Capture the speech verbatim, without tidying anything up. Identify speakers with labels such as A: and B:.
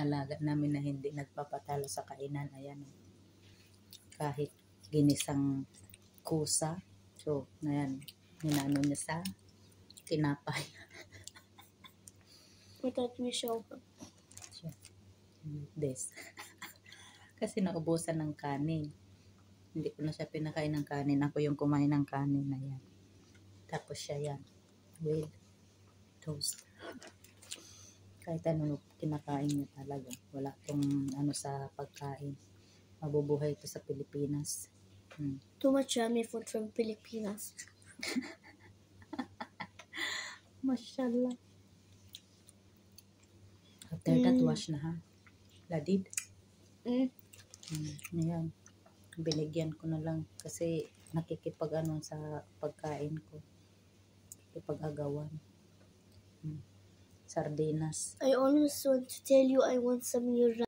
A: alaga namin na hindi nagpapatalo sa kainan. Ayan. Kahit ginisang kusa. So, ayan. Ninano niya sa tinapay.
B: I thought we show her.
A: This. Kasi naubusan ng kanin. Hindi ko na siya pinakain ng kanin. Ako yung kumain ng kanin na yan. Tapos siya yan. With toast. Kahit ano kinakain niya talaga. Wala tong ano sa pagkain. Mabubuhay ito sa Pilipinas. Hmm.
B: Too much yummy food from Pilipinas.
A: Mashallah. After that,
B: Mm.
A: wash na ha. Ladid.
B: Mm.
A: Hmm. Ayan. Binigyan ko na lang kasi nakikipag ano sa pagkain ko. Nakikipag-agawan. Hmm. Sardinas.
B: I always want to tell you I want some of your